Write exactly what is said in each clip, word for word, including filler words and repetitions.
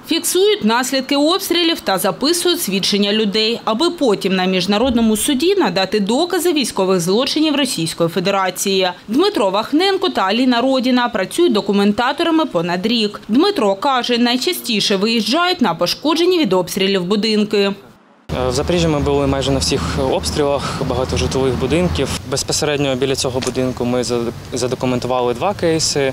Фіксують наслідки обстрілів та записують свідчення людей, аби потім на міжнародному суді надати докази військових злочинів Російської Федерації. Дмитро Вахненко та Аліна Родіна працюють документаторами понад рік. Дмитро каже, найчастіше виїжджають на пошкоджені від обстрілів будинки. В Запоріжжі ми були майже на всіх обстрілах, багато житлових будинків. Безпосередньо біля цього будинку ми задокументували два кейси.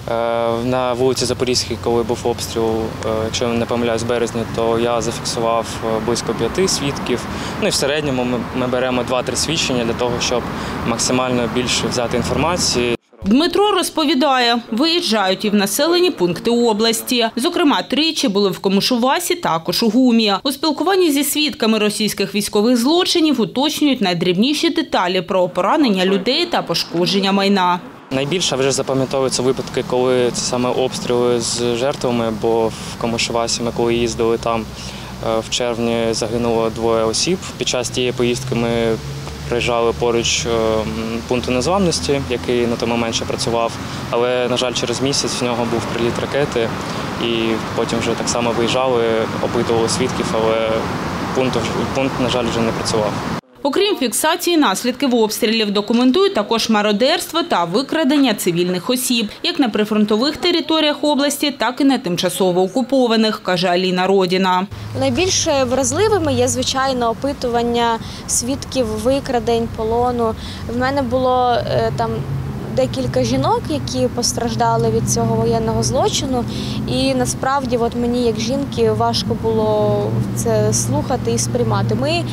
На вулиці Запорізькій, коли був обстріл, якщо я не помиляюсь, в березні, то я зафіксував близько п'яти свідків. Ну і в середньому ми беремо два-три свідчення для того, щоб максимально більше взяти інформації. Дмитро розповідає, виїжджають і в населені пункти області. Зокрема, тричі були в Комишувасі, також у Гумі. У спілкуванні зі свідками російських військових злочинів уточнюють найдрібніші деталі про поранення людей та пошкодження майна. Найбільше вже запам'ятовуються випадки, коли це саме обстріли з жертвами, бо в Комишувасі ми коли їздили там, в червні загинуло двоє осіб. Під час тієї поїздки ми приїжджали поруч пункту незламності, який на той момент ще працював, але, на жаль, через місяць в нього був приліт ракети, і потім вже так само виїжджали, опитували свідків, але пункт, пункт, на жаль, вже не працював. Окрім фіксації наслідків обстрілів, документують також мародерство та викрадення цивільних осіб, як на прифронтових територіях області, так і на тимчасово окупованих, каже Аліна Родіна. Найбільш вразливими є, звичайно, опитування свідків викрадень, полону. В мене було там декілька жінок, які постраждали від цього воєнного злочину. І насправді от мені, як жінки, важко було це слухати і сприймати. Ми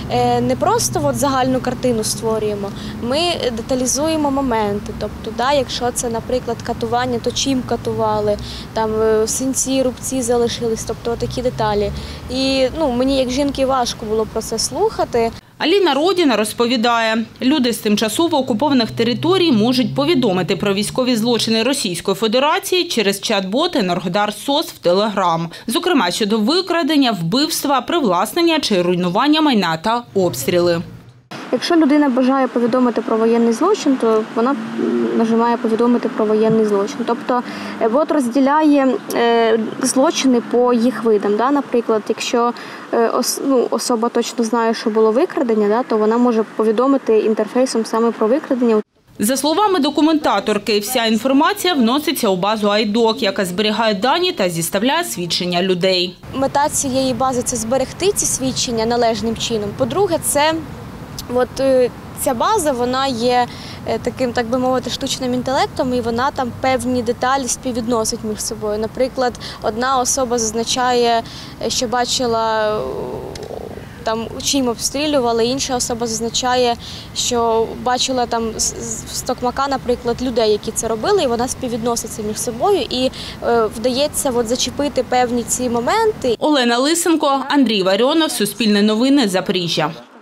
не просто от загальну картину створюємо, ми деталізуємо моменти. Тобто, да, якщо це, наприклад, катування, то чим катували, там синці, рубці залишились, тобто такі деталі. І ну, мені, як жінки, важко було про це слухати. Аліна Родіна розповідає, люди з тимчасово окупованих територій можуть повідомити про військові злочини Російської Федерації через чат-бот Енергодар СОС в Телеграм. Зокрема, щодо викрадення, вбивства, привласнення чи руйнування майна та обстріли. Якщо людина бажає повідомити про воєнний злочин, то вона нажимає повідомити про воєнний злочин. Тобто бот розділяє злочини по їх видам. Наприклад, якщо особа точно знає, що було викрадення, то вона може повідомити інтерфейсом саме про викрадення. За словами документаторки, вся інформація вноситься у базу айдок, яка зберігає дані та зіставляє свідчення людей. Мета цієї бази – це зберегти ці свідчення належним чином. По-друге, це От ця база, вона є таким, так би мовити, штучним інтелектом, і вона там певні деталі співвідносить між собою. Наприклад, одна особа зазначає, що бачила, там, чим обстрілювали, інша особа зазначає, що бачила там з токмака, наприклад, людей, які це робили, і вона співвідноситься між собою, і е, вдається от, зачепити певні ці моменти. Олена Лисенко, Андрій Варіонов, Суспільне новини, Запоріжжя.